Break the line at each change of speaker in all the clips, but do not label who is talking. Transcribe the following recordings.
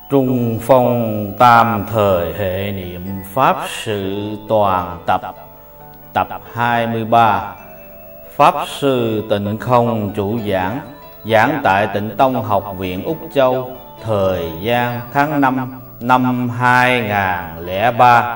Trung phong tam thời hệ niệm Pháp sự toàn tập. Tập 23. Pháp sư Tịnh Không chủ giảng. Giảng tại Tịnh Tông Học viện Úc Châu. Thời gian tháng 5 năm 2003.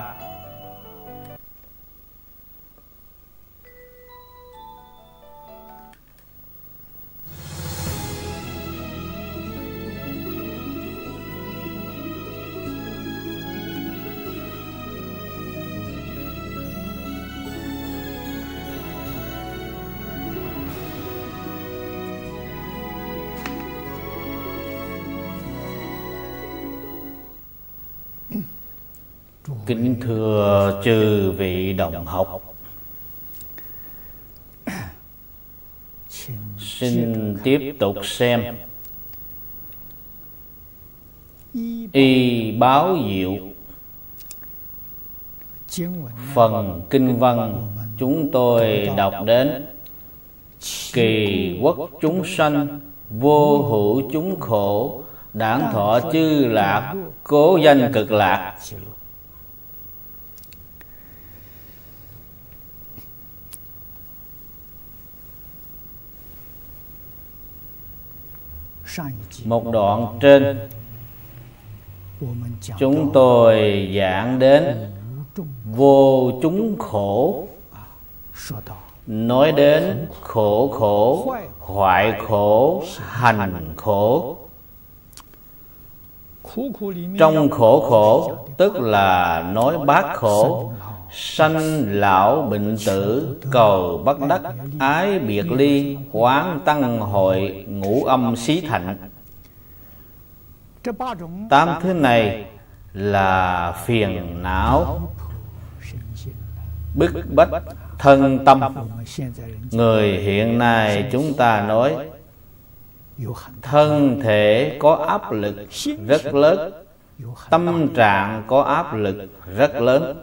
Kính thưa chư vị đồng học, xin tiếp tục xem Y Báo Diệu. Phần kinh văn chúng tôi đọc đến: kỳ quốc chúng sanh, vô hữu chúng khổ, đản thọ chư lạc, cố danh cực lạc. Một đoạn trên chúng tôi giảng đến vô chúng khổ, nói đến khổ, hoại khổ, hành khổ. Trong khổ tức là nói bát khổ: sanh lão bệnh tử, cầu bất đắc, ái biệt ly, quán tăng hội, ngũ âm xí thạnh. 8 thứ này là phiền não, bức bách thân tâm. Người hiện nay chúng ta nói thân thể có áp lực rất lớn, tâm trạng có áp lực rất lớn.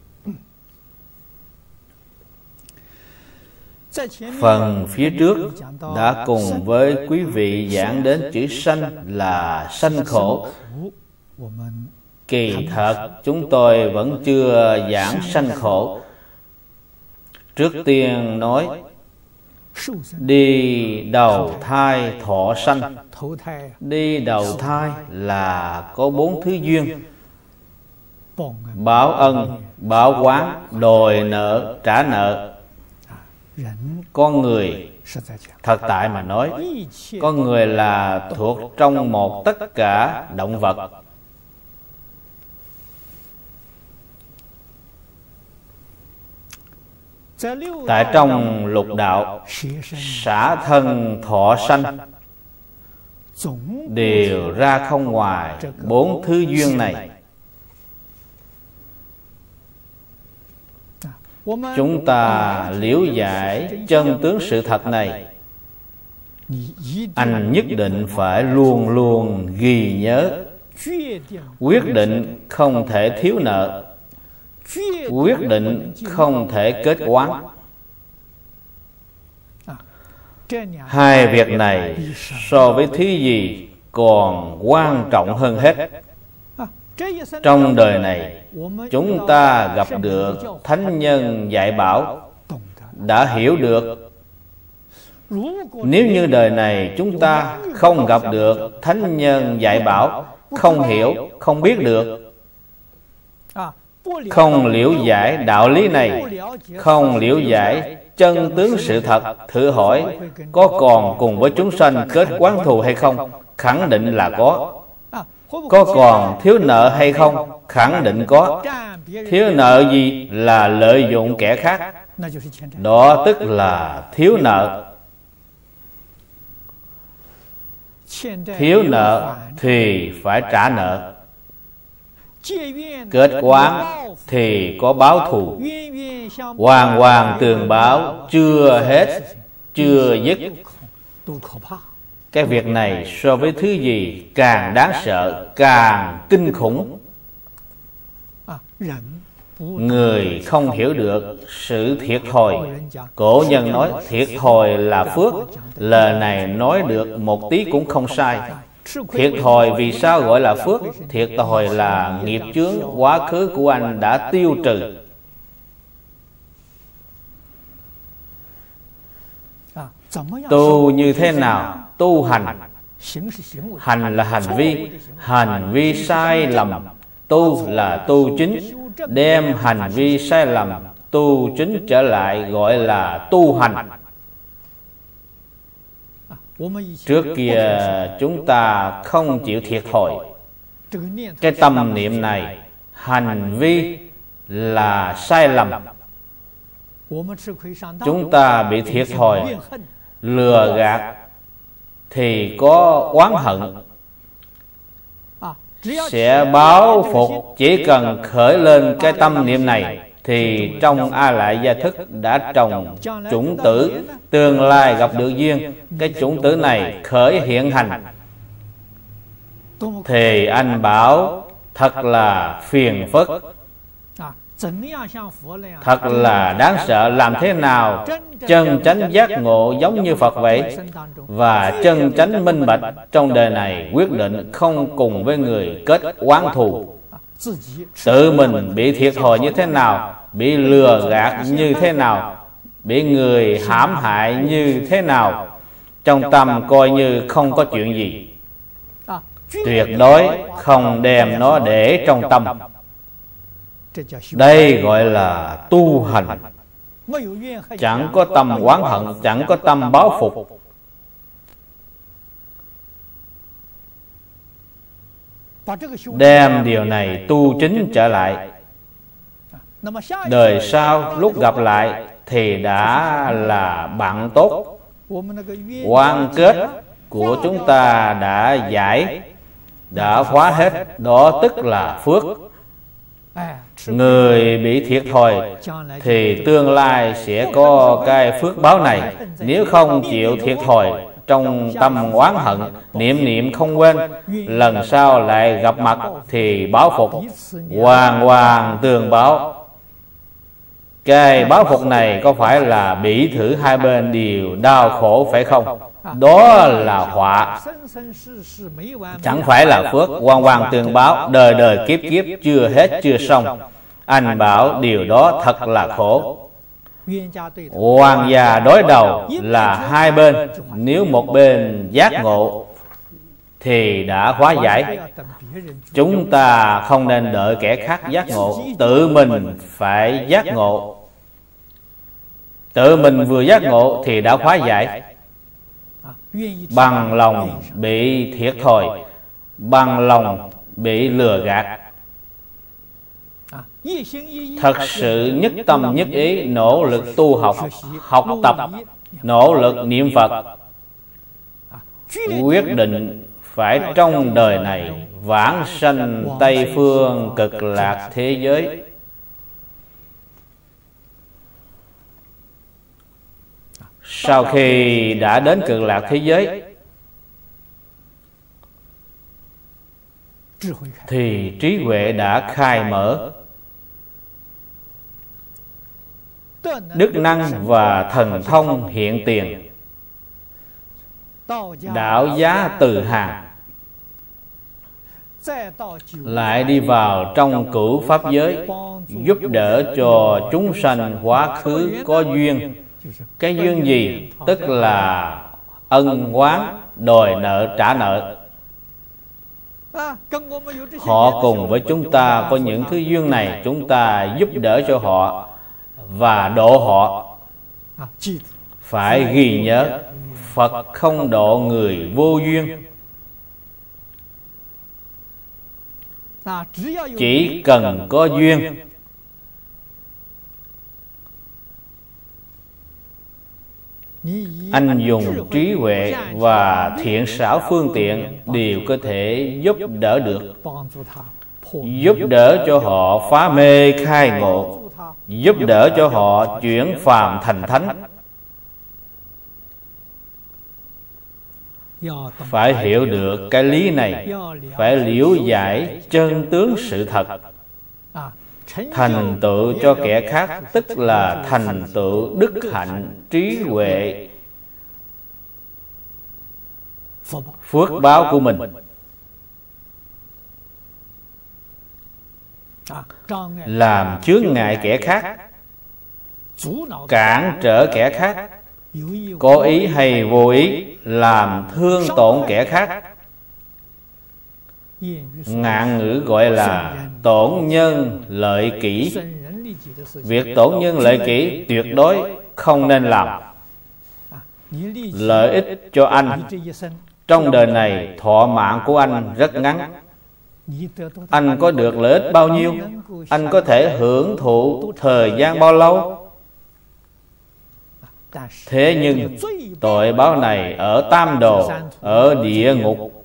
Phần phía trước đã cùng với quý vị giảng đến chữ sanh là sanh khổ. Kỳ thật chúng tôi vẫn chưa giảng sanh khổ. Trước tiên nói đi đầu thai thọ sanh. Đi đầu thai là có 4 thứ duyên: báo ân, báo oán, đòi nợ, trả nợ. Con người, thật tại mà nói, con người là thuộc trong một tất cả động vật. Tại trong lục đạo, xả thân thọ sanh đều ra không ngoài 4 thứ duyên này. Chúng ta liễu giải chân tướng sự thật này, anh nhất định phải luôn luôn ghi nhớ, quyết định không thể thiếu nợ, quyết định không thể kết oán. Hai việc này so với thứ gì còn quan trọng hơn hết. Trong đời này chúng ta gặp được thánh nhân dạy bảo, đã hiểu được. Nếu như đời này chúng ta không gặp được thánh nhân dạy bảo, không hiểu, không biết được, không liễu giải đạo lý này, không liễu giải chân tướng sự thật, thử hỏi có còn cùng với chúng sanh kết oán thù hay không? Khẳng định là có. Có còn thiếu nợ hay không? Khẳng định có. Thiếu nợ gì? Là lợi dụng kẻ khác. Đó tức là thiếu nợ. Thiếu nợ thì phải trả nợ. Kết oán thì có báo thù. Hoàn hoàn tường báo, chưa hết, chưa dứt. Cái việc này so với thứ gì càng đáng sợ, càng kinh khủng. Người không hiểu được sự thiệt thòi. Cổ nhân nói thiệt thòi là phước. Lời này nói được một tí cũng không sai. Thiệt thòi vì sao gọi là phước? Thiệt thòi là nghiệp chướng quá khứ của anh đã tiêu trừ. Tu như thế nào? Tu hành. Hành là hành vi sai lầm. Tu là tu chính. Đem hành vi sai lầm tu chính trở lại gọi là tu hành. Trước kia chúng ta không chịu thiệt thòi. Cái tâm niệm này, hành vi là sai lầm. Chúng ta bị thiệt thòi, lừa gạt thì có oán hận, sẽ báo phục. Chỉ cần khởi lên cái tâm niệm này thì trong A Lại Gia Thức đã trồng chủng tử. Tương lai gặp được duyên, cái chủng tử này khởi hiện hành thì anh bảo thật là phiền phức, thật là đáng sợ. Làm thế nào chân chánh giác ngộ giống như Phật vậy, và chân chánh minh bạch trong đời này, quyết định không cùng với người kết oán thù. Tự mình bị thiệt thòi như thế nào, bị lừa gạt như thế nào, bị người hãm hại như thế nào, trong tâm coi như không có chuyện gì. Tuyệt đối không đem nó để trong tâm. Đây gọi là tu hành. Chẳng có tâm oán hận, chẳng có tâm báo phục. Đem điều này tu chính trở lại, đời sau lúc gặp lại thì đã là bạn tốt. Oan kết của chúng ta đã giải, đã khóa hết. Đó tức là phước. Người bị thiệt thòi thì tương lai sẽ có cái phước báo này. Nếu không chịu thiệt thòi, trong tâm oán hận, niệm không quên, lần sau lại gặp mặt thì báo phục, hoàn hoàn tương báo. Cái báo phục này có phải là bỉ thử hai bên đều đau khổ phải không? Đó là họa, chẳng phải là phước. Hoàn hoàn tương báo, đời đời kiếp kiếp chưa hết chưa xong. Anh bảo điều đó thật là khổ. Hoàng gia đối đầu là hai bên. Nếu một bên giác ngộ thì đã hóa giải. Chúng ta không nên đợi kẻ khác giác ngộ, tự mình phải giác ngộ. Tự mình vừa giác ngộ thì đã hóa giải. Bằng lòng bị thiệt thòi, bằng lòng bị lừa gạt, thật sự nhất tâm nhất ý nỗ lực tu học, học tập, nỗ lực niệm Phật, quyết định phải trong đời này vãng sanh Tây Phương Cực Lạc thế giới. Sau khi đã đến Cực Lạc thế giới thì trí huệ đã khai mở. Đức năng và thần thông hiện tiền. Đạo giá từ hàng lại đi vào trong cửu pháp giới, giúp đỡ cho chúng sanh quá khứ có duyên. Cái duyên gì? Tức là ân oán, đòi nợ trả nợ. Họ cùng với chúng ta có những thứ duyên này, chúng ta giúp đỡ cho họ và độ họ. Phải ghi nhớ, Phật không độ người vô duyên. Chỉ cần có duyên, anh dùng trí huệ và thiện xảo phương tiện đều có thể giúp đỡ được. Giúp đỡ cho họ phá mê khai ngộ, giúp đỡ cho họ chuyển phàm thành thánh. Phải hiểu được cái lý này, phải liễu giải chân tướng sự thật. Thành tựu cho kẻ khác tức là thành tựu đức hạnh trí huệ. phước báo của mình. Làm chướng ngại kẻ khác, cản trở kẻ khác, có ý hay vô ý làm thương tổn kẻ khác. Ngạn ngữ gọi là tổn nhân lợi kỷ. Việc tổn nhân lợi kỷ tuyệt đối không nên làm. Lợi ích cho anh trong đời này, thọ mạng của anh rất ngắn. Anh có được lợi ích bao nhiêu? Anh có thể hưởng thụ thời gian bao lâu? Thế nhưng tội báo này ở tam đồ, ở địa ngục,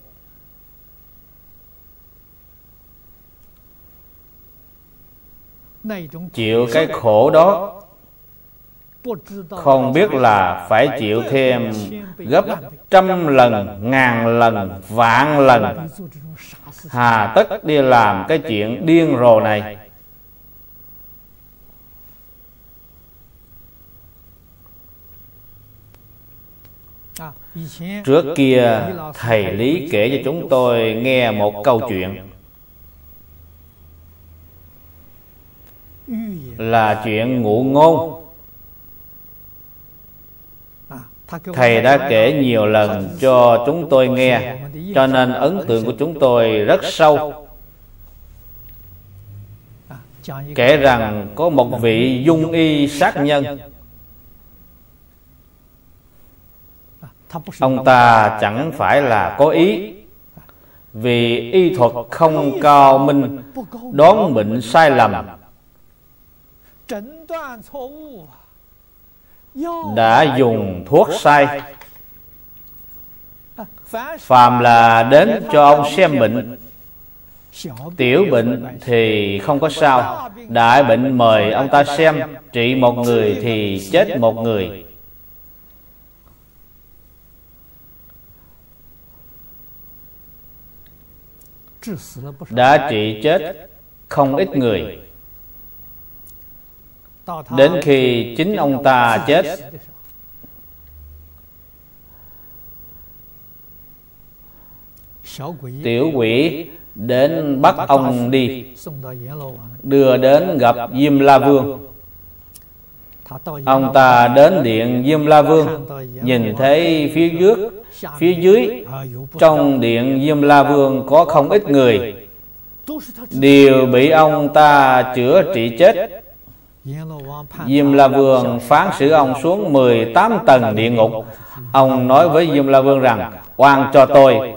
chịu cái khổ đó không biết là phải chịu thêm gấp trăm lần, ngàn lần, vạn lần. Hà tất đi làm cái chuyện điên rồ này. Trước kia thầy Lý kể cho chúng tôi nghe một câu chuyện, là chuyện ngụ ngôn. Thầy đã kể nhiều lần cho chúng tôi nghe, cho nên ấn tượng của chúng tôi rất sâu. Kể rằng có một vị dung y sát nhân. Ông ta chẳng phải là có ý, vì y thuật không cao minh, đoán bệnh sai lầm, đã dùng thuốc sai. Phàm là đến cho ông xem bệnh, tiểu bệnh thì không có sao, đại bệnh mời ông ta xem, trị một người thì chết một người. Đã trị chết không ít người. Đến khi chính ông ta chết, tiểu quỷ đến bắt ông đi, đưa đến gặp Diêm La Vương. Ông ta đến điện Diêm La Vương, nhìn thấy phía dưới trong điện Diêm La Vương có không ít người, đều bị ông ta chữa trị chết. Diêm La Vương phán xử ông xuống 18 tầng địa ngục. Ông nói với Diêm La Vương rằng: oan cho tôi,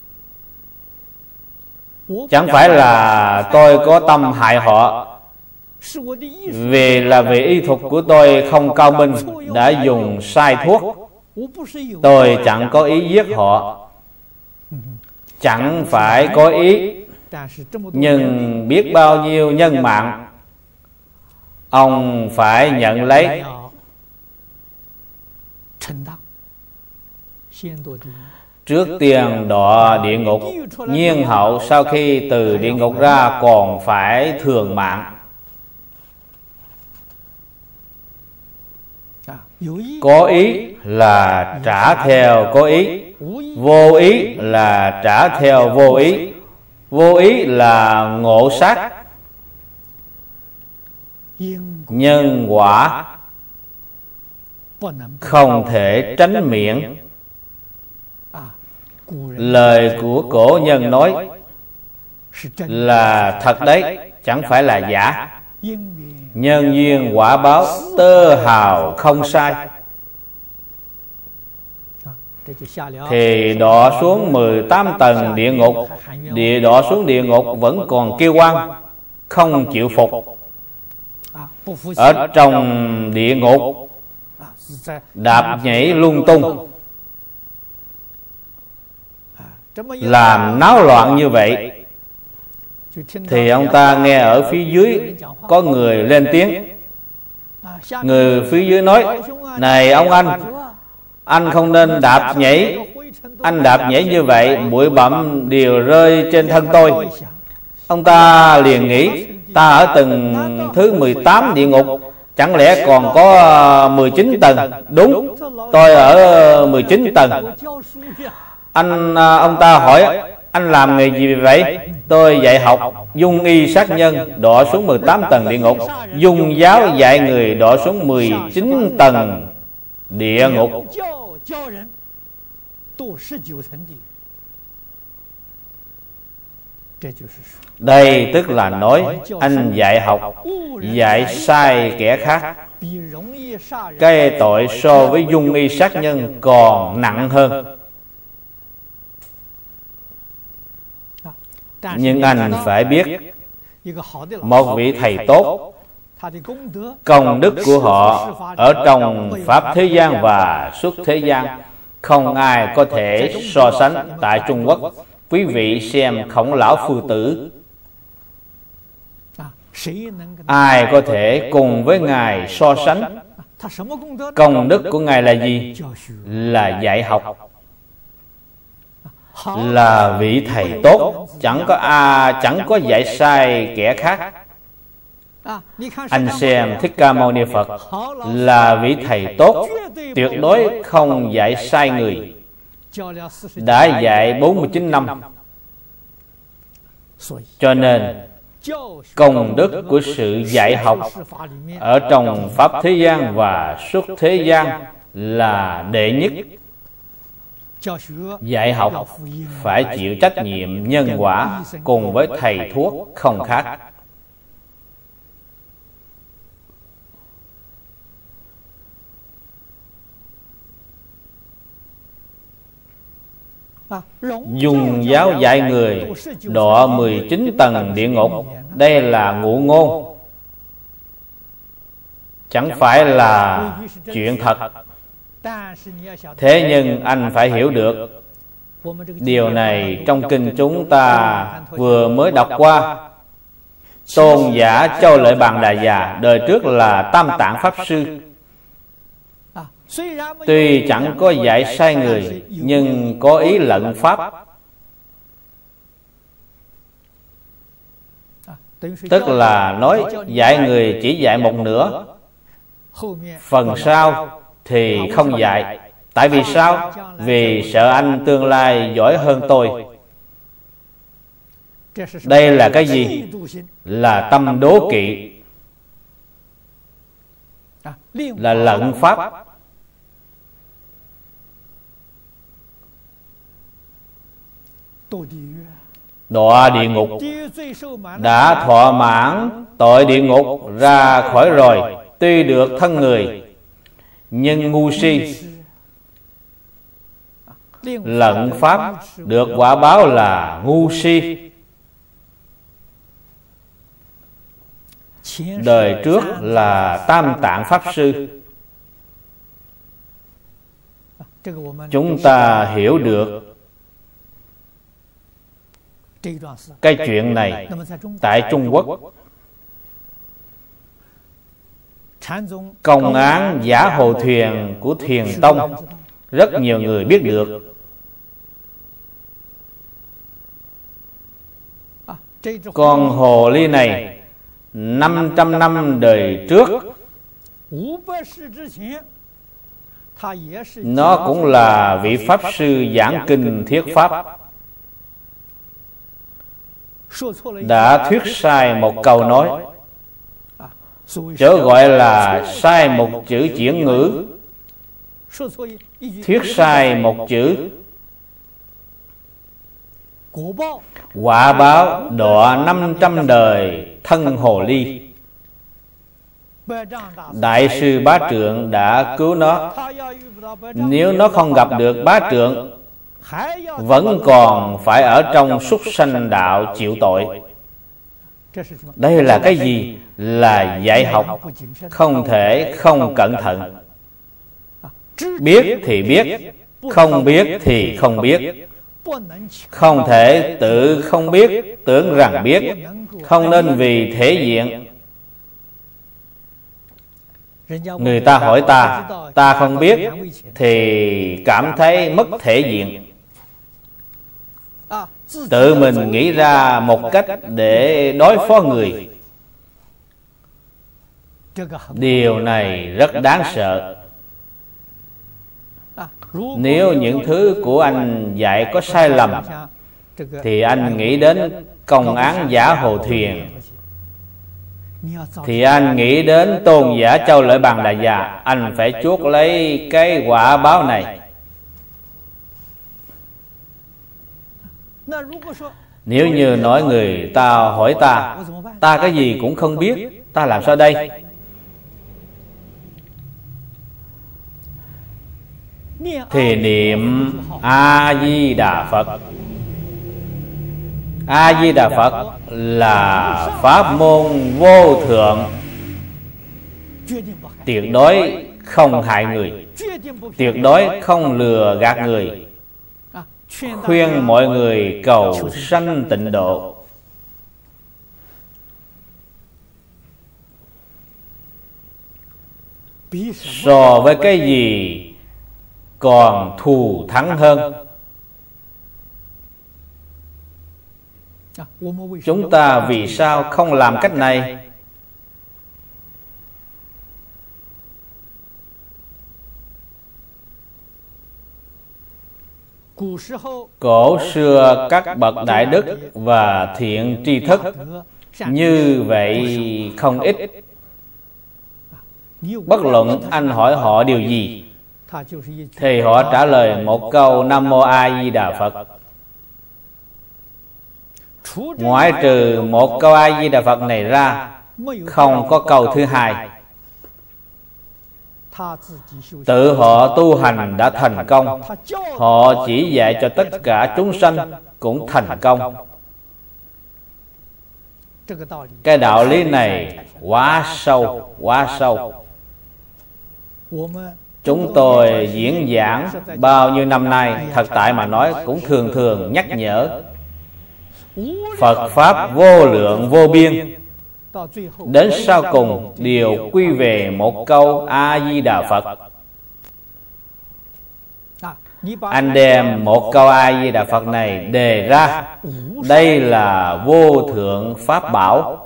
chẳng phải là tôi có tâm hại họ, vì là vì y thuật của tôi không cao minh, đã dùng sai thuốc. Tôi chẳng có ý giết họ, chẳng phải có ý, nhưng biết bao nhiêu nhân mạng ông phải nhận lấy. Trước tiên đọa địa ngục, nhiên hậu sau khi từ địa ngục ra còn phải thường mạng. Có ý là trả theo có ý, vô ý là trả theo vô ý. Vô ý là ngộ sát. Nhân quả không thể tránh miễn. Lời của cổ nhân nói là thật đấy, chẳng phải là giả. Nhân duyên quả báo tơ hào không sai. Thì đọa xuống 18 tầng địa ngục, đọa xuống địa ngục vẫn còn kêu oan, không chịu phục. Ở trong địa ngục đạp nhảy lung tung, làm náo loạn như vậy, thì ông ta nghe ở phía dưới có người lên tiếng. Người phía dưới nói: này ông anh không nên đạp nhảy. Anh đạp nhảy như vậy, bụi bặm đều rơi trên thân tôi. Ông ta liền nghĩ: ta ở tầng thứ 18 địa ngục, chẳng lẽ còn có 19 tầng? Đúng, tôi ở 19 tầng. Ông ta hỏi: anh làm nghề gì vậy? Tôi dạy học dung y sát nhân, đọa xuống 18 tầng địa ngục. Dung giáo dạy người đọa xuống 19 tầng địa ngục. Đây tức là nói anh dạy học dạy sai kẻ khác, cái tội so với dung y sát nhân còn nặng hơn. Nhưng anh phải biết, một vị thầy tốt, công đức của họ ở trong pháp thế gian và xuất thế gian không ai có thể so sánh. Tại Trung Quốc, quý vị xem Khổng Lão Phu Tử, ai có thể cùng với Ngài so sánh? Công đức của Ngài là gì? Là dạy học. Là vị thầy tốt, chẳng có dạy sai kẻ khác. Anh xem Thích Ca Mâu Ni Phật là vị thầy tốt, tuyệt đối không dạy sai người, đã dạy 49 năm. Cho nên công đức của sự dạy học ở trong pháp thế gian và xuất thế gian là đệ nhất. Dạy học phải chịu trách nhiệm nhân quả cùng với thầy thuốc không khác. Dùng giáo dạy người đọa 19 tầng địa ngục. Đây là ngụ ngôn, chẳng phải là chuyện thật. Thế nhưng anh phải hiểu được điều này trong kinh chúng ta vừa mới đọc qua. Tôn giả Châu Lợi Bàn Đà Già đời trước là Tam Tạng Pháp Sư, tuy chẳng có dạy sai người nhưng có ý lận pháp, tức là nói dạy người chỉ dạy một nửa, phần sau thì không dạy. Tại vì sao? Vì sợ anh tương lai giỏi hơn tôi. Đây là cái gì? Là tâm đố kỵ, là lận pháp. Đọa địa ngục, đã thọ mãn tội địa ngục ra khỏi rồi, tuy được thân người nhưng ngu si. Lận pháp được quả báo là ngu si. Đời trước là Tam Tạng Pháp Sư. Chúng ta hiểu được cái chuyện này. Tại Trung Quốc, công án giả hồ thuyền của Thiền Tông rất nhiều người biết được. Con hồ ly này 500 năm đời trước, nó cũng là vị Pháp Sư giảng kinh thuyết Pháp, đã thuyết sai một câu nói, chớ gọi là sai một chữ chuyển ngữ, thuyết sai một chữ, quả báo đọa 500 đời thân hồ ly. Đại sư Bá Trượng đã cứu nó. Nếu nó không gặp được Bá Trượng, vẫn còn phải ở trong súc sanh đạo chịu tội. Đây là cái gì? Là dạy học không thể không cẩn thận. Biết thì biết, không biết thì không biết. Không thể tự không biết, tưởng rằng biết. Không nên vì thể diện. Người ta hỏi ta không biết, thì cảm thấy mất thể diện. Tự mình nghĩ ra một cách để đối phó người. Điều này rất đáng sợ. Nếu những thứ của anh dạy có sai lầm thì anh nghĩ đến công án giả Hồ Thuyền, thì anh nghĩ đến tôn giả Châu Lợi Bằng Đại Già. Anh phải chuốc lấy cái quả báo này. Nếu như nói người ta hỏi ta cái gì cũng không biết, ta làm sao đây? Thì niệm A-di-đà Phật. A-di-đà Phật là pháp môn vô thượng, tuyệt đối không hại người, tuyệt đối không lừa gạt người, khuyên mọi người cầu sanh tịnh độ. So với cái gì còn thù thắng hơn. Chúng ta vì sao không làm cách này? Cổ xưa các bậc đại đức và thiện tri thức như vậy không ít. Bất luận anh hỏi họ điều gì thì họ trả lời một câu Nam Mô A Di Đà Phật. Ngoại trừ một câu A Di Đà Phật này ra, không có câu thứ hai. Tự họ tu hành đã thành công, họ chỉ dạy cho tất cả chúng sanh cũng thành công. Cái đạo lý này quá sâu, quá sâu. Chúng tôi diễn giảng bao nhiêu năm nay, thật tại mà nói cũng thường thường nhắc nhở Phật Pháp vô lượng vô biên, đến sau cùng đều quy về một câu A-di-đà Phật. Anh đem một câu A-di-đà Phật này đề ra, đây là vô thượng pháp bảo.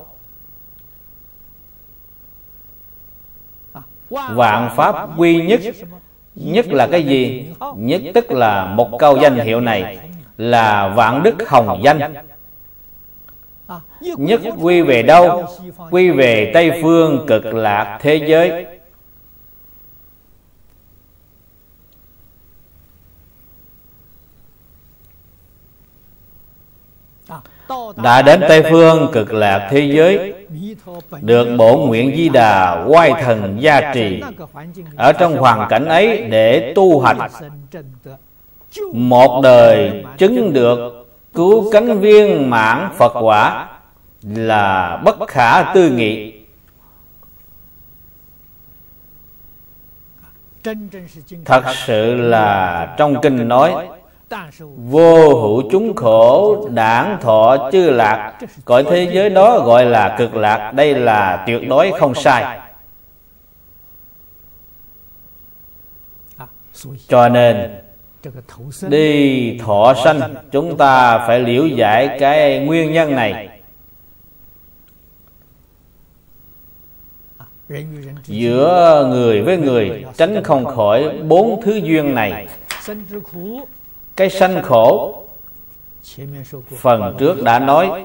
Vạn pháp quy nhất. Nhất là cái gì? Nhất tức là một câu danh hiệu này là vạn đức hồng danh. Nhất quy về đâu? Quy về Tây Phương Cực Lạc thế giới. Đã đến Tây Phương Cực Lạc thế giới, được Bổn Nguyện Di Đà oai thần gia trì, ở trong hoàn cảnh ấy để tu hành, một đời chứng được cứu cánh viên mãn Phật quả là bất khả tư nghị. Thật sự là trong kinh nói vô hữu chúng khổ đản thọ chư lạc, cõi thế giới đó gọi là cực lạc. Đây là tuyệt đối không sai. Cho nên đi thọ sanh, chúng ta phải liễu giải cái nguyên nhân này. Giữa người với người tránh không khỏi bốn thứ duyên này. Cái sanh khổ, phần trước đã nói,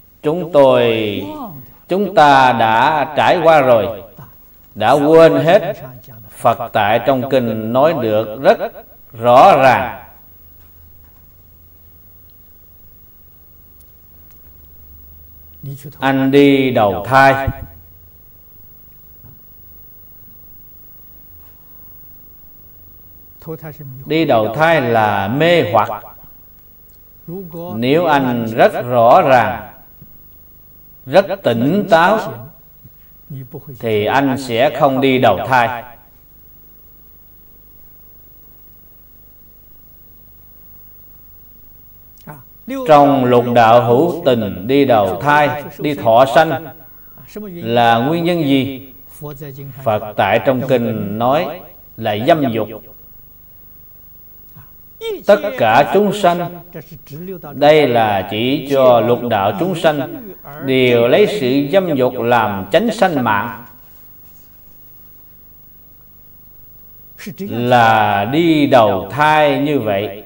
chúng ta đã trải qua rồi, đã quên hết. Phật tại trong kinh nói được rất rõ ràng. Anh đi đầu thai, đi đầu thai là mê hoặc. Nếu anh rất rõ ràng, rất tỉnh táo, thì anh sẽ không đi đầu thai. Trong lục đạo hữu tình đi đầu thai, đi thọ sanh là nguyên nhân gì? Phật tại trong kinh nói là dâm dục. Tất cả chúng sanh, đây là chỉ cho lục đạo chúng sanh, đều lấy sự dâm dục làm chánh sanh mạng. là đi đầu thai như vậy.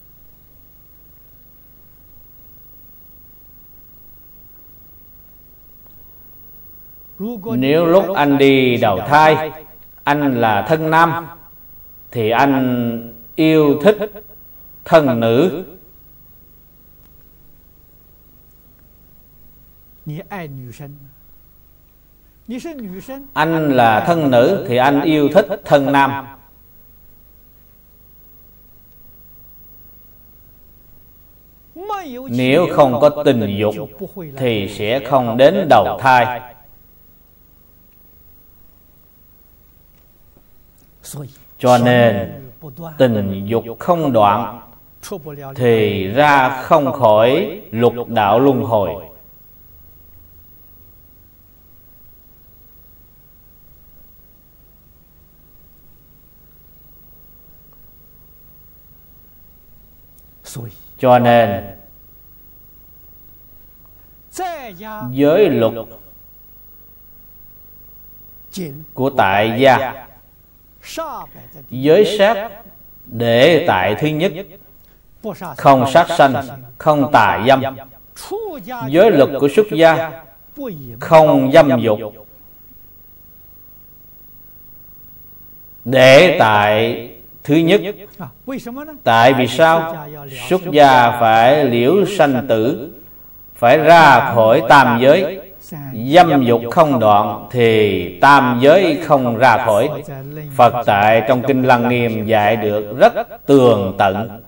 Nếu lúc anh đi đầu thai, anh là thân nam, thì anh yêu thích thân nữ. Anh là thân nữ thì anh yêu thích thân nam. Nếu không có tình dục thì sẽ không đến đầu thai. Cho nên tình dục không đoạn thì ra không khỏi lục đạo luân hồi. Cho nên giới luật của tại gia, giới sát để tại thứ nhất, không sát sanh, không tà dâm. Giới luật của xuất gia, không dâm dục, để tại thứ nhất. Tại vì sao? Xuất gia phải liễu sanh tử, phải ra khỏi tam giới. Dâm dục không đoạn thì tam giới không ra khỏi. Phật tại trong Kinh Lăng Nghiêm dạy được rất tường tận.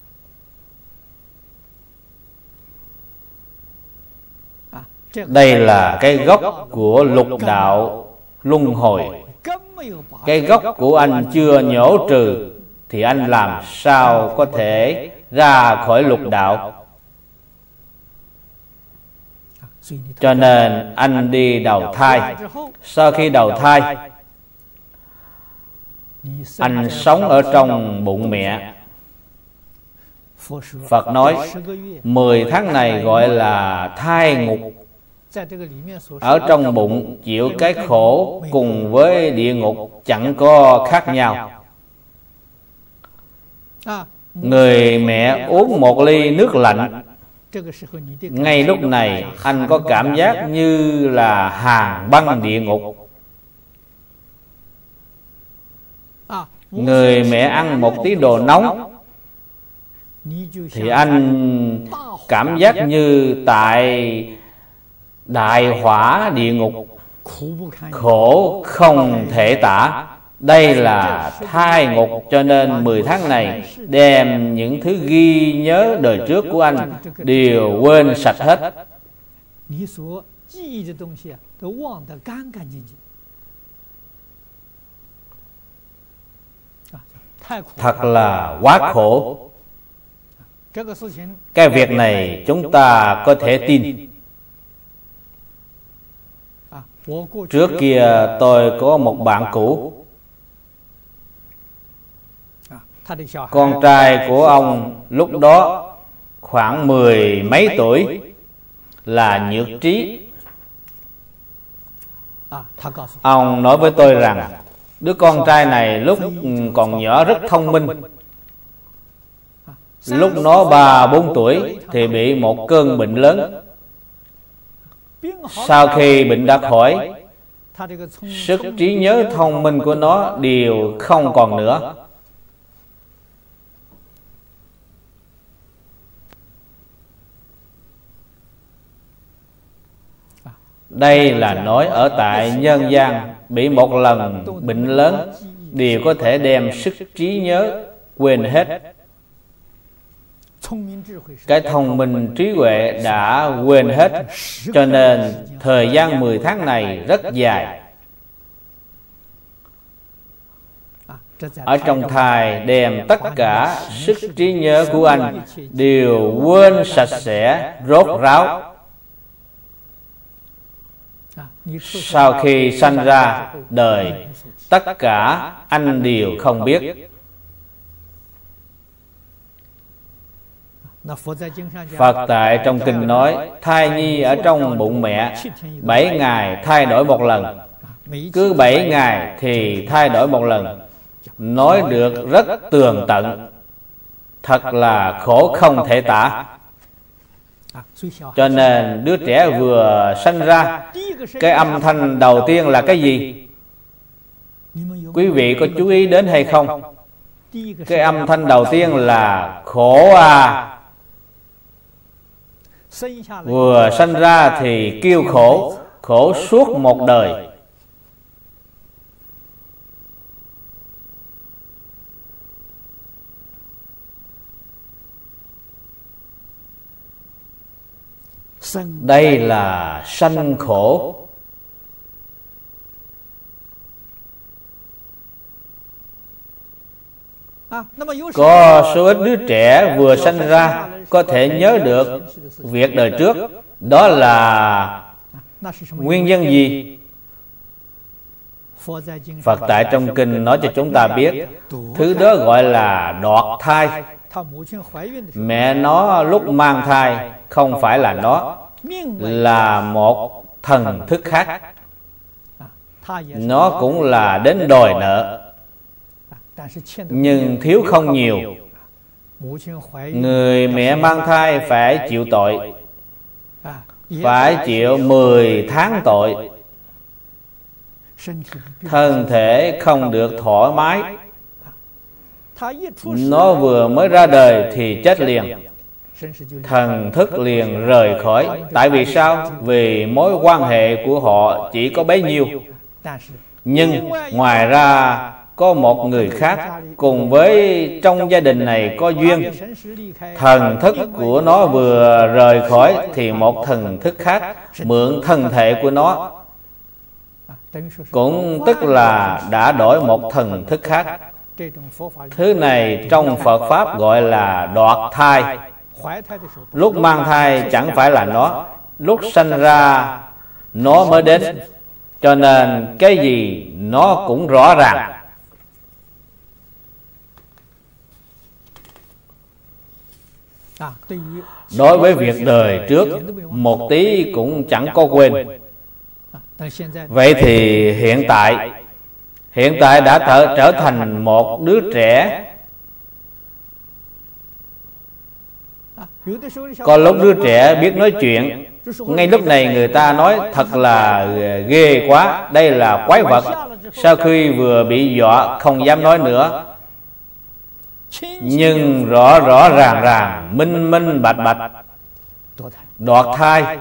Đây là cái gốc của lục đạo luân hồi. Cái gốc của anh chưa nhổ trừ thì anh làm sao có thể ra khỏi lục đạo. Cho nên anh đi đầu thai. Sau khi đầu thai, anh sống ở trong bụng mẹ. Phật nói 10 tháng này gọi là thai ngục. Ở trong bụng chịu cái khổ cùng với địa ngục chẳng có khác nhau. Người mẹ uống một ly nước lạnh, ngay lúc này anh có cảm giác như là hàn băng địa ngục. Người mẹ ăn một tí đồ nóng thì anh cảm giác như tại đại hỏa địa ngục, khổ không thể tả. Đây là thai ngục. Cho nên 10 tháng này đem những thứ ghi nhớ đời trước của anh đều quên sạch hết. Thật là quá khổ. Cái việc này chúng ta có thể tin. Trước kia tôi có một bạn cũ. Con trai của ông lúc đó khoảng 10 mấy tuổi, là nhược trí. Ông nói với tôi rằng đứa con trai này lúc còn nhỏ rất thông minh. Lúc nó 3-4 tuổi thì bị một cơn bệnh lớn. Sau khi bệnh đã khỏi, sức trí nhớ thông minh của nó đều không còn nữa. Đây là nói ở tại nhân gian bị một lần bệnh lớn đều có thể đem sức trí nhớ quên hết. Cái thông minh trí huệ đã quên hết. Cho nên thời gian 10 tháng này rất dài. Ở trong thai đem tất cả sức trí nhớ của anh đều quên sạch sẽ, rốt ráo. Sau khi sanh ra đời, tất cả anh đều không biết. Phật tại trong kinh nói thai nhi ở trong bụng mẹ 7 ngày thay đổi một lần. Cứ 7 ngày thì thay đổi một lần. nói được rất tường tận, thật là khổ không thể tả. Cho nên đứa trẻ vừa sanh ra, cái âm thanh đầu tiên là cái gì? Quý vị có chú ý đến hay không? Cái âm thanh đầu tiên là khổ à. Vừa sanh ra thì kêu khổ, khổ suốt một đời. Đây là sanh khổ. Có số ít đứa trẻ vừa sanh ra có thể nhớ được việc đời trước. Đó là nguyên nhân gì? Phật tại trong kinh nói cho chúng ta biết, thứ đó gọi là đoạt thai. Mẹ nó lúc mang thai không phải là nó, là một thần thức khác. Nó cũng là đến đòi nợ, nhưng thiếu không nhiều. Người mẹ mang thai phải chịu tội, phải chịu 10 tháng tội. Thân thể không được thoải mái. Nó vừa mới ra đời thì chết liền, thần thức liền rời khỏi. Tại vì sao? Vì mối quan hệ của họ chỉ có bấy nhiêu. Nhưng ngoài ra có một người khác cùng với trong gia đình này có duyên. Thần thức của nó vừa rời khỏi thì một thần thức khác mượn thân thể của nó, cũng tức là đã đổi một thần thức khác. Thứ này trong Phật Pháp gọi là đoạt thai. Lúc mang thai chẳng phải là nó, lúc sanh ra nó mới đến. Cho nên cái gì nó cũng rõ ràng. Đối với việc đời trước một tí cũng chẳng có quên. Vậy thì hiện tại đã trở thành một đứa trẻ. Có lúc đứa trẻ biết nói chuyện, ngay lúc này người ta nói thật là ghê quá, đây là quái vật. Sau khi vừa bị dọa không dám nói nữa. Nhưng rõ ràng, minh bạch đoạt thai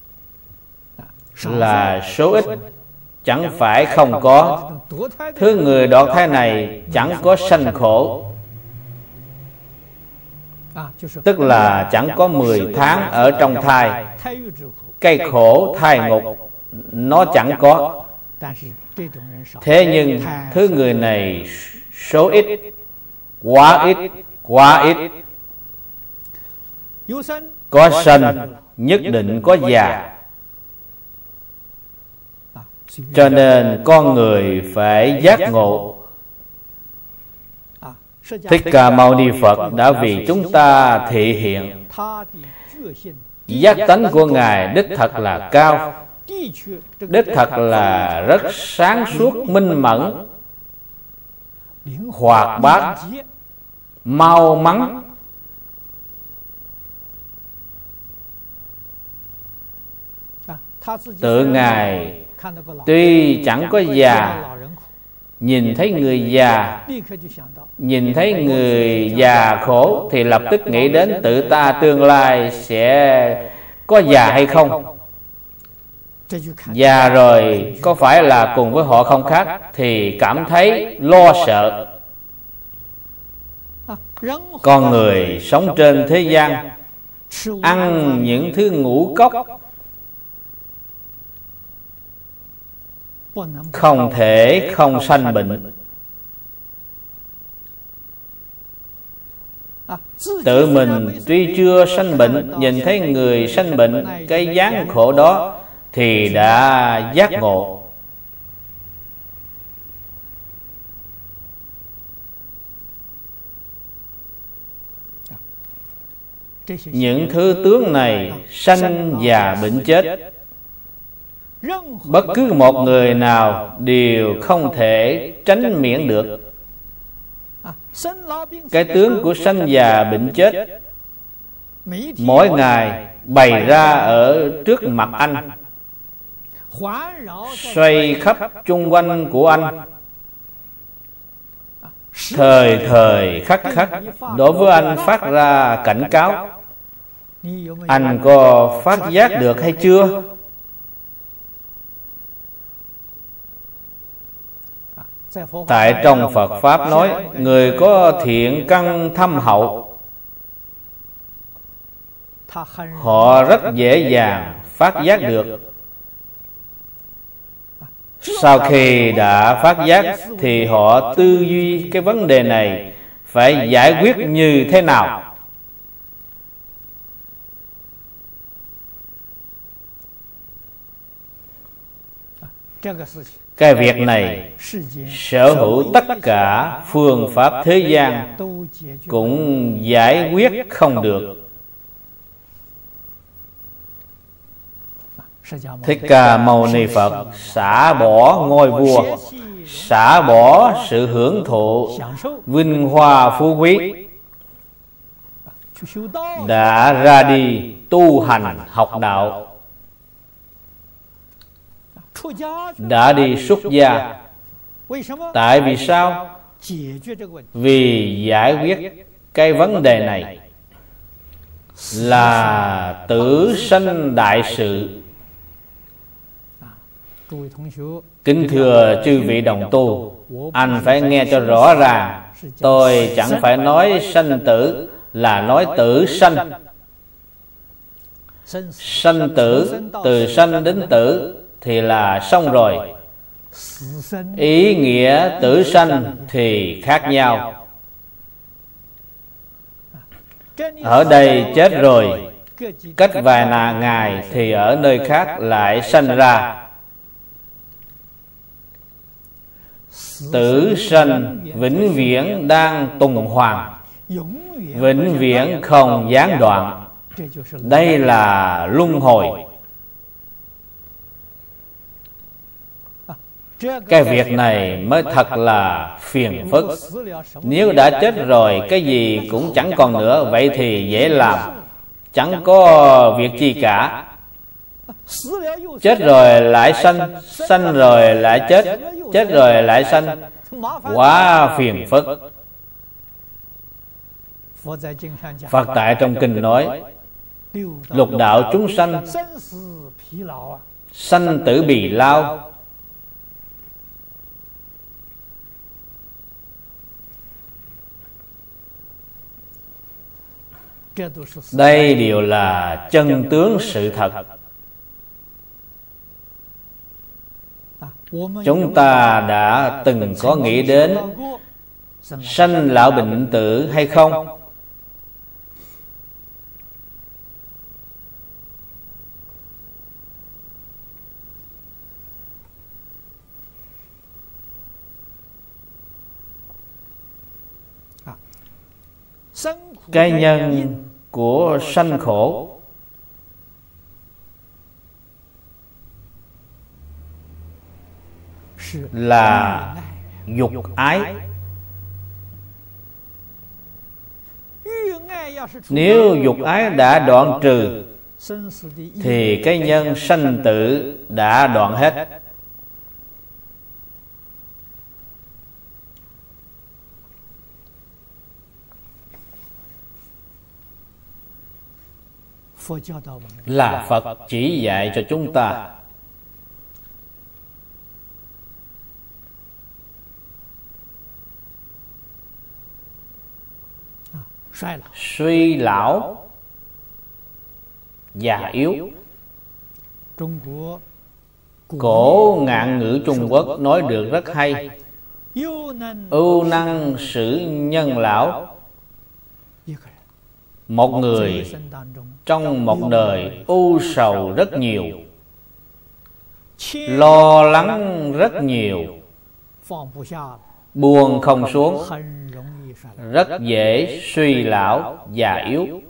là số ít, chẳng phải không có. Thứ người đoạt thai này chẳng có sanh khổ, tức là chẳng có 10 tháng ở trong thai. Cái khổ thai ngục nó chẳng có. Thế nhưng thứ người này số ít, quá ít. Có sanh nhất định có già. Cho nên con người phải giác ngộ. Thích Ca Mâu Ni Phật đã vì chúng ta thị hiện. Giác tánh của Ngài đích thật là cao, đích thật là rất sáng suốt minh mẫn, hoạt bát, mau mắn. Tự Ngài tuy chẳng có già, nhìn thấy người già khổ thì lập tức nghĩ đến tự ta tương lai sẽ có già hay không. Già rồi có phải là cùng với họ không khác, thì cảm thấy lo sợ. Con người sống trên thế gian, ăn những thứ ngũ cốc, không thể không sanh bệnh. Tự mình tuy chưa sanh bệnh, nhìn thấy người sanh bệnh, cái dáng khổ đó thì đã giác ngộ. Những thứ tướng này sanh già bệnh chết, bất cứ một người nào đều không thể tránh miễn được. Cái tướng của sanh già bệnh chết mỗi ngày bày ra ở trước mặt anh, xoay khắp chung quanh của anh, thời thời khắc khắc đối với anh phát ra cảnh cáo. Anh có phát giác được hay chưa? Tại trong Phật Pháp nói, người có thiện căn thâm hậu, họ rất dễ dàng phát giác được. Sau khi đã phát giác thì họ tư duy cái vấn đề này phải giải quyết như thế nào. Cái việc này sở hữu tất cả phương pháp thế gian cũng giải quyết không được. Thích Ca Mâu Ni Phật xả bỏ ngôi vua, xả bỏ sự hưởng thụ vinh hoa phú quý, đã ra đi tu hành học đạo, đã đi xuất gia. Tại vì sao? Vì giải quyết cái vấn đề này là tử sanh đại sự. Kính thưa chư vị đồng tu, anh phải nghe cho rõ ràng. Tôi chẳng phải nói sanh tử, là nói tử sanh. Sanh tử, từ sanh đến tử thì là xong rồi. Ý nghĩa tử sanh thì khác nhau. Ở đây chết rồi, cách vài ngày thì ở nơi khác lại sanh ra. Tử sanh vĩnh viễn đang tuần hoàn, vĩnh viễn không gián đoạn. Đây là luân hồi. Cái việc này mới thật là phiền phức. Nếu đã chết rồi, cái gì cũng chẳng còn nữa, vậy thì dễ làm, chẳng có việc gì cả. Chết rồi lại sanh, sanh rồi lại chết, chết rồi lại sanh, quá phiền phức. Phật tại trong kinh nói, lục đạo chúng sanh sanh tử bì lao. Đây đều là chân tướng sự thật. Chúng ta đã từng có nghĩ đến sanh lão bệnh tử hay không? Cái nhân của sanh khổ là dục ái. Nếu dục ái đã đoạn trừ thì cái nhân sanh tử đã đoạn hết. Là Phật chỉ dạy cho chúng ta. Suy lão già yếu. Cổ ngạn ngữ Trung Quốc nói được rất hay: ưu năng sử nhân lão. Một người trong một đời ưu sầu rất nhiều, lo lắng rất nhiều, buông không xuống, rất dễ suy lão già yếu.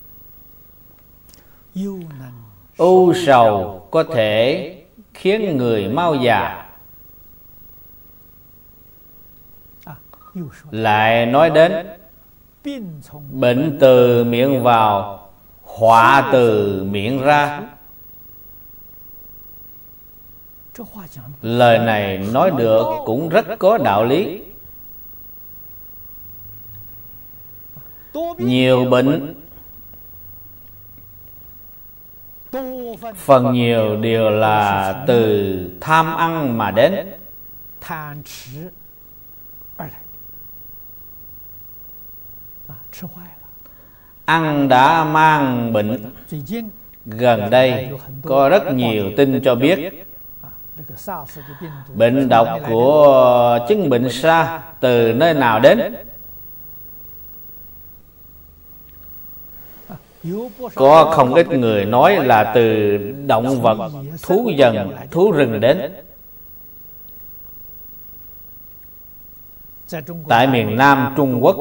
Ưu sầu có thể khiến người mau già. lại nói đến bệnh từ miệng vào, họa từ miệng ra. Lời này nói được cũng rất có đạo lý. Nhiều bệnh, phần nhiều đều là từ tham ăn mà đến. Ăn đã mang bệnh. Gần đây có rất nhiều tin cho biết bệnh độc của chứng bệnh SARS từ nơi nào đến. Có không ít người nói là từ động vật, thú rừng, thú rừng đến. Tại miền Nam Trung Quốc,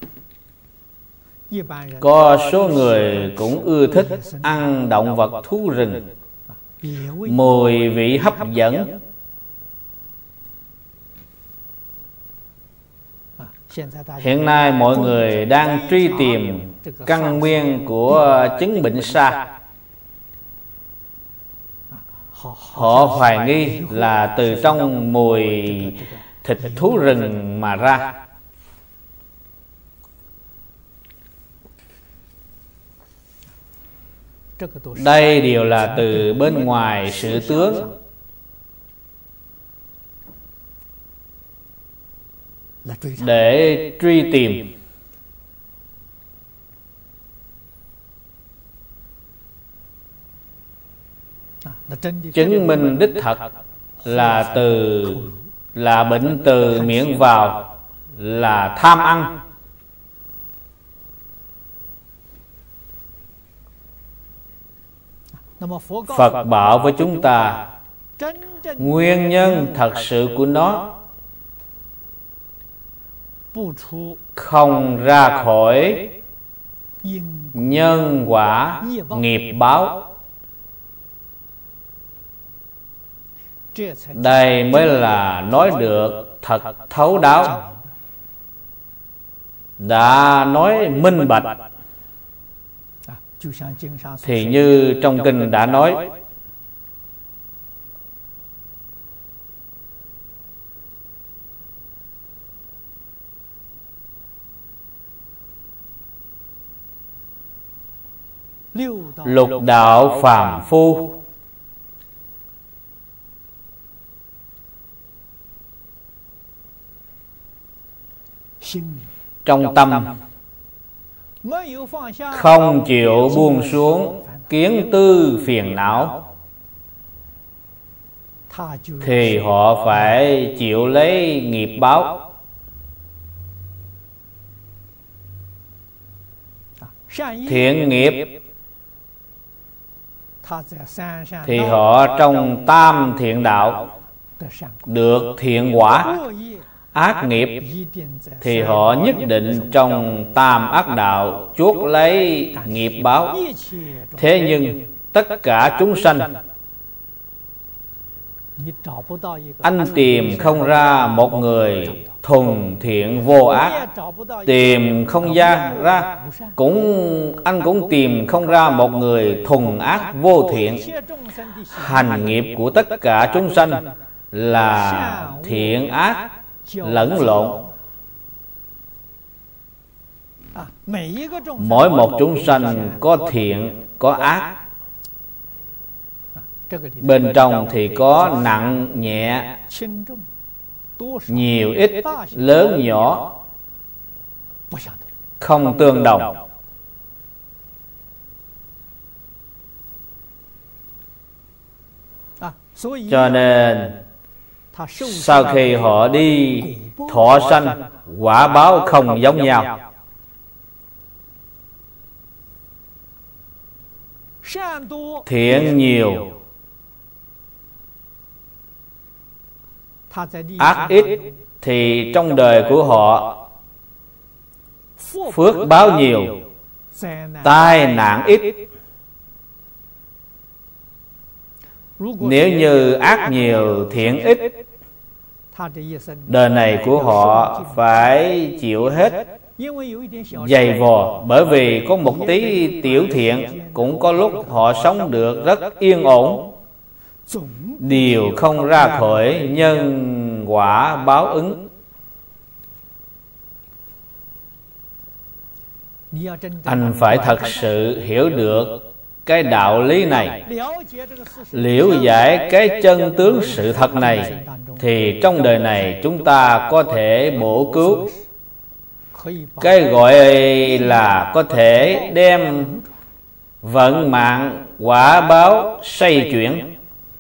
có số người cũng ưa thích ăn động vật thú rừng. Mùi vị hấp dẫn. Hiện nay mọi người đang truy tìm căn nguyên của chứng bệnh SARS. Họ hoài nghi là từ trong mùi thịt thú rừng mà ra. Đây đều là từ bên ngoài sự tướng, để truy tìm. Chứng minh đích thật là bệnh từ miệng vào, là tham ăn. Phật bảo với chúng ta nguyên nhân thật sự của nó không ra khỏi nhân quả nghiệp báo. Đây mới là nói được thật thấu đáo, đã nói minh bạch. Thì như trong kinh đã nói, lục đạo phàm phu trong tâm không chịu buông xuống kiến tư phiền não, thì họ phải chịu lấy nghiệp báo. Thiện nghiệp thì họ trong tam thiện đạo được thiện quả. Ác nghiệp thì họ nhất định trong tam ác đạo chuốc lấy nghiệp báo. Thế nhưng tất cả chúng sanh, anh tìm không ra một người thuần thiện vô ác, tìm không ra anh cũng tìm không ra một người thuần ác vô thiện. Hành nghiệp của tất cả chúng sanh là thiện ác lẫn lộn. Mỗi một chúng sanh có thiện có ác, bên trong thì có nặng nhẹ, nhiều ít, lớn nhỏ, không tương đồng. Cho nên sau khi họ đi thọ sanh, quả báo không giống nhau. Thiện nhiều, ác ít, thì trong đời của họ phước báo nhiều, tai nạn ít. Nếu như ác nhiều thiện ít Đời này của họ phải chịu hết dày vò, bởi vì có một tí tiểu thiện, cũng có lúc họ sống được rất yên ổn, đều không ra khỏi nhân quả báo ứng. Anh phải thật sự hiểu được cái đạo lý này, liễu giải cái chân tướng sự thật này, thì trong đời này chúng ta có thể bổ cứu, cái gọi là có thể đem vận mạng quả báo xoay chuyển.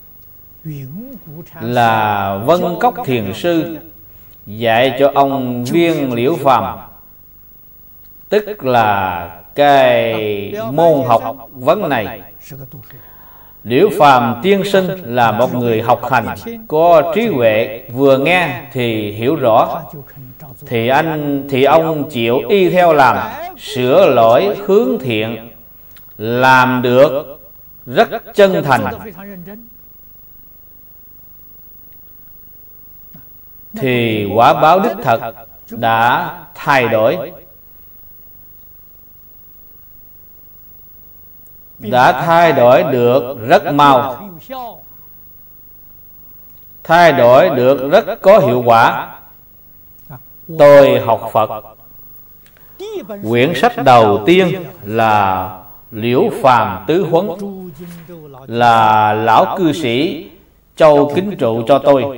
Là Vân Cốc Thiền Sư dạy cho ông Viên Liễu Phàm, tức là cái môn học vấn này. Liễu Phàm tiên sinh là một người học hành, có trí huệ, vừa nghe thì hiểu rõ, thì ông chịu y theo làm, sửa lỗi hướng thiện, làm được rất chân thành, thì quả báo đích thực đã thay đổi. Đã thay đổi được rất mau, thay đổi được rất có hiệu quả. Tôi học Phật, quyển sách đầu tiên là Liễu Phàm Tứ Huấn, là lão cư sĩ Châu Kính Trụ cho tôi.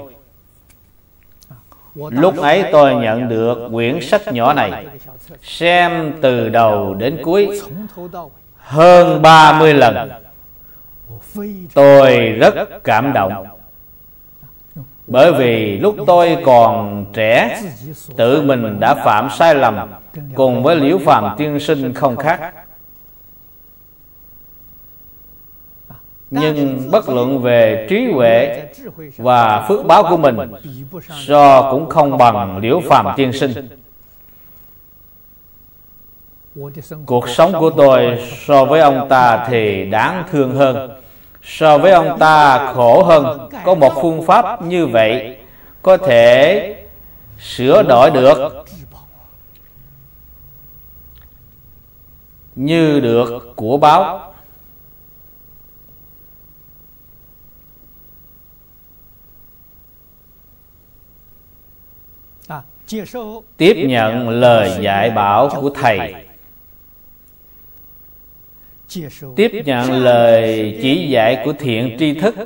Lúc ấy tôi nhận được quyển sách nhỏ này, xem từ đầu đến cuối hơn 30 lần. Tôi rất cảm động, bởi vì lúc tôi còn trẻ, tự mình đã phạm sai lầm, cùng với Liễu Phàm tiên sinh không khác. Nhưng bất luận về trí huệ và phước báo của mình, do cũng không bằng Liễu Phàm tiên sinh. Cuộc sống của tôi so với ông ta thì đáng thương hơn, so với ông ta khổ hơn. Có một phương pháp như vậy có thể sửa đổi được, như được của báo. Tiếp nhận lời dạy bảo của Thầy, tiếp nhận lời chỉ dạy của thiện tri thức,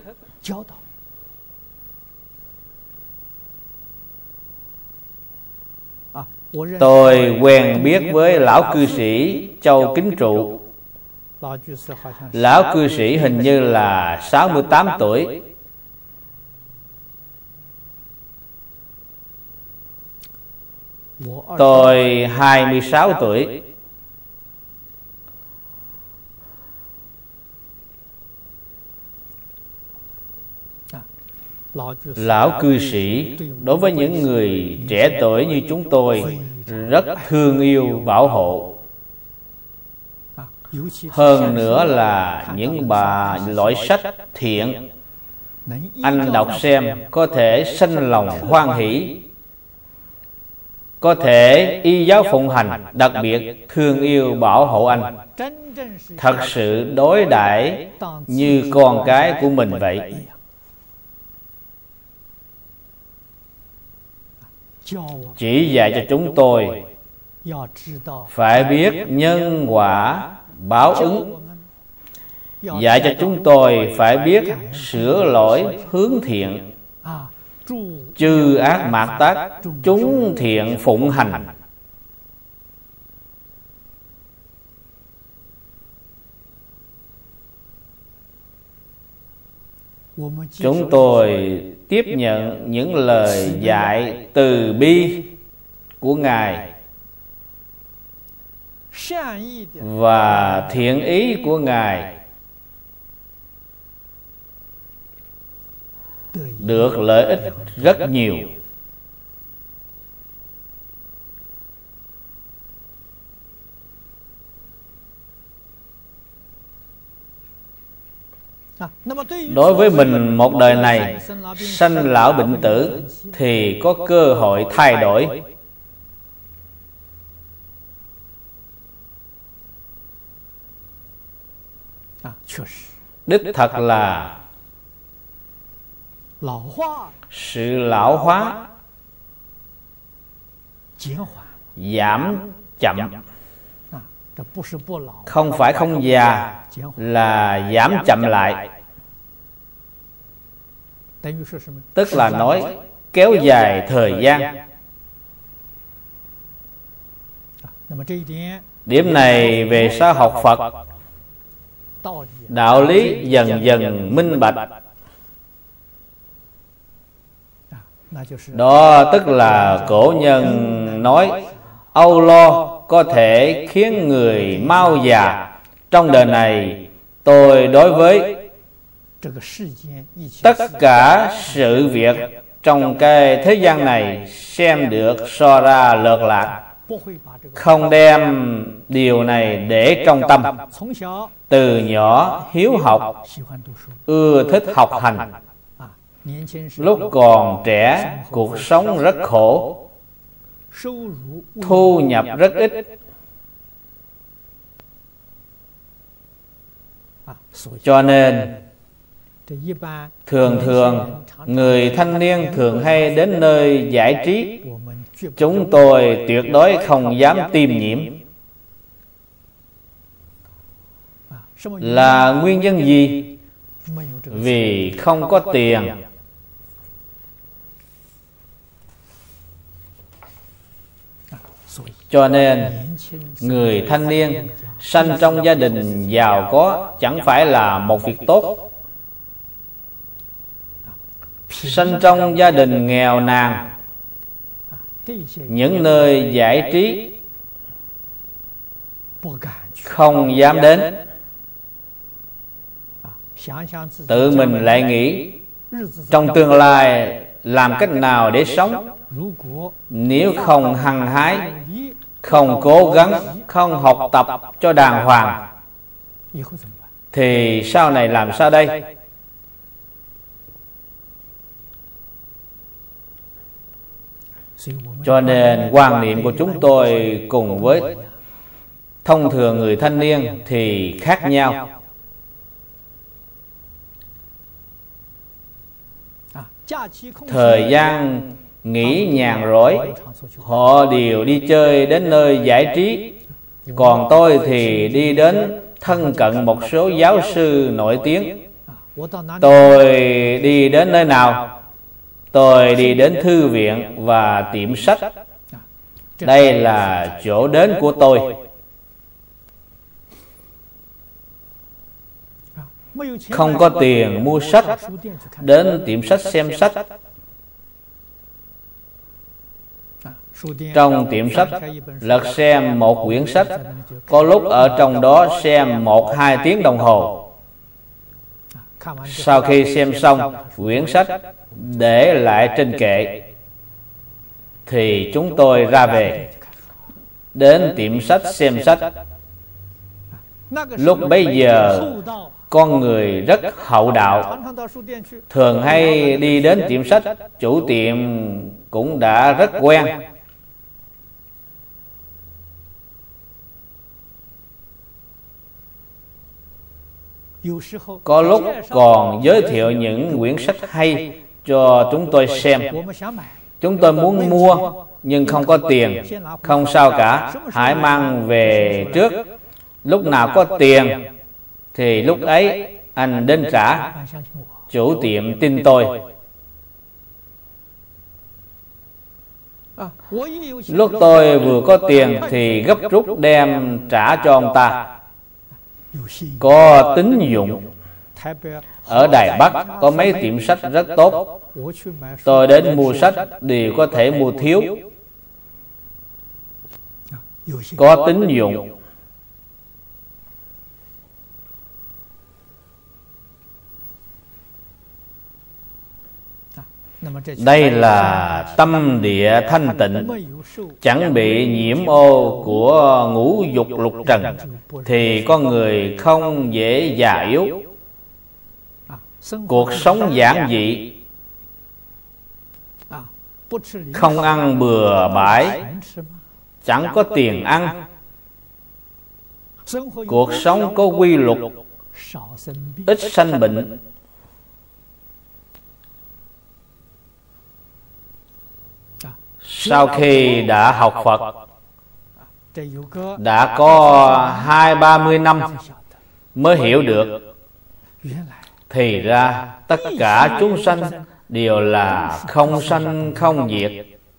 tôi quen biết với lão cư sĩ Châu Kính Trụ. Lão cư sĩ hình như là 68 tuổi. Tôi 26 tuổi. Lão cư sĩ đối với những người trẻ tuổi như chúng tôi rất thương yêu bảo hộ. Hơn nữa là những loại sách thiện, anh đọc xem có thể sanh lòng hoan hỷ, có thể y giáo phụng hành, đặc biệt thương yêu bảo hộ anh, thật sự đối đãi như con cái của mình vậy. Chỉ dạy cho chúng tôi phải biết nhân quả báo ứng, dạy cho chúng tôi phải biết sửa lỗi hướng thiện, chư ác mạt tác, chúng thiện phụng hành. Chúng tôi tiếp nhận những lời dạy từ bi của Ngài và thiện ý của Ngài, được lợi ích rất nhiều. Đối với mình một đời này sanh lão bệnh tử thì có cơ hội thay đổi. Đích thật là sự lão hóa giảm chậm, không phải không già, là giảm chậm lại. Tức là nói kéo dài thời gian. Điểm này về sau học Phật, đạo lý dần dần minh bạch. Đó tức là cổ nhân nói âu lo có thể khiến người mau già. Trong đời này tôi đối với tất cả sự việc trong cái thế gian này xem được so ra lợt lạc, không đem điều này để trong tâm. Từ nhỏ hiếu học, ưa thích học hành. Lúc còn trẻ cuộc sống rất khổ, thu nhập rất ít. Cho nên thường người thanh niên thường hay đến nơi giải trí. Chúng tôi tuyệt đối không dám tiêm nhiễm. Là nguyên nhân gì? Vì không có tiền. Cho nên người thanh niên sanh trong gia đình giàu có chẳng phải là một việc tốt. Sanh trong gia đình nghèo nàn, những nơi giải trí không dám đến. Tự mình lại nghĩ trong tương lai làm cách nào để sống. Nếu không hăng hái, không cố gắng, không học tập cho đàng hoàng thì sau này làm sao đây? Cho nên quan niệm của chúng tôi cùng với thông thường người thanh niên thì khác nhau. Thời gian nghỉ nhàn rỗi, họ đều đi chơi đến nơi giải trí. Còn tôi thì đi đến thân cận một số giáo sư nổi tiếng. Tôi đi đến nơi nào? Tôi đi đến thư viện và tiệm sách. Đây là chỗ đến của tôi. Không có tiền mua sách, đến tiệm sách xem sách. Trong tiệm sách lật xem một quyển sách, có lúc ở trong đó xem 1-2 tiếng đồng hồ. Sau khi xem xong quyển sách để lại trên kệ thì chúng tôi ra về đến tiệm sách xem sách. Lúc bấy giờ con người rất hậu đạo, thường hay đi đến tiệm sách. Chủ tiệm cũng đã rất quen. Có lúc còn giới thiệu những quyển sách hay cho chúng tôi xem. Chúng tôi muốn mua nhưng không có tiền. Không sao cả, hãy mang về trước. Lúc nào có tiền thì lúc ấy anh đến trả. Chủ tiệm tin tôi. Lúc tôi vừa có tiền thì gấp rút đem trả cho ông ta. Có tín dụng. Ở Đài Bắc có mấy tiệm sách rất tốt. Tôi đến mua sách đều có thể mua thiếu. Có tín dụng. Đây là tâm địa thanh tịnh, chẳng bị nhiễm ô của ngũ dục lục trần, thì con người không dễ già yếu. cuộc sống giản dị, không ăn bừa bãi, chẳng có tiền ăn. Cuộc sống có quy luật, ít sanh bệnh. Sau khi đã học Phật, đã có 20-30 năm mới hiểu được, thì ra tất cả chúng sanh đều là không sanh không diệt.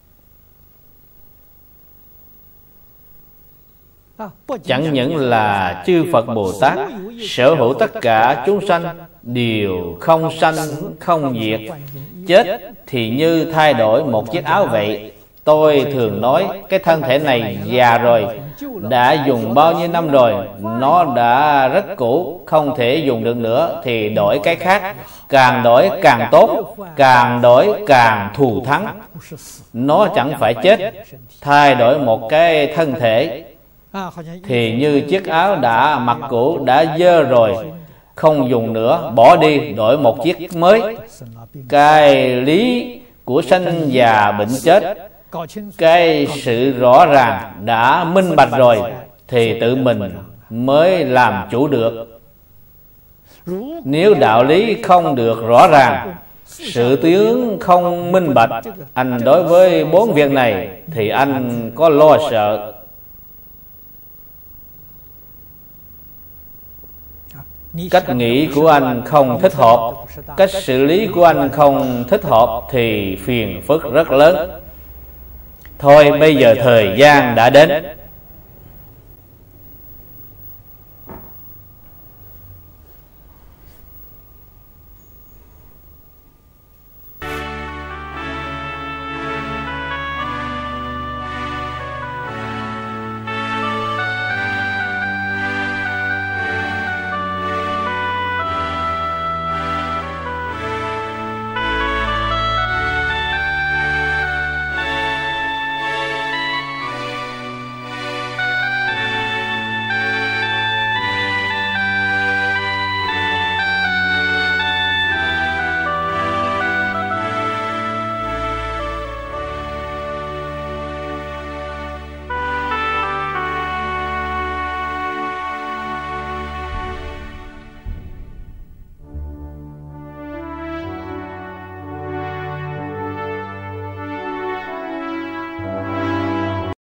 Chẳng những là chư Phật Bồ Tát sở hữu tất cả chúng sanh đều không sanh không diệt. Chết thì như thay đổi một chiếc áo vậy. Tôi thường nói cái thân thể này già rồi, đã dùng bao nhiêu năm rồi, nó đã rất cũ, không thể dùng được nữa, thì đổi cái khác. Càng đổi càng tốt, càng đổi càng thù thắng. Nó chẳng phải chết. Thay đổi một cái thân thể thì như chiếc áo đã mặc cũ, đã dơ rồi, không dùng nữa, bỏ đi, đổi một chiếc mới. Cái lý của sanh già bệnh chết, cái sự rõ ràng đã minh bạch rồi, thì tự mình mới làm chủ được. Nếu đạo lý không được rõ ràng, sự tướng không minh bạch, anh đối với 4 việc này thì anh có lo sợ. Cách nghĩ của anh không thích hợp, cách xử lý của anh không thích hợp, thì phiền phức rất lớn. Thôi bây giờ thời gian đã đến,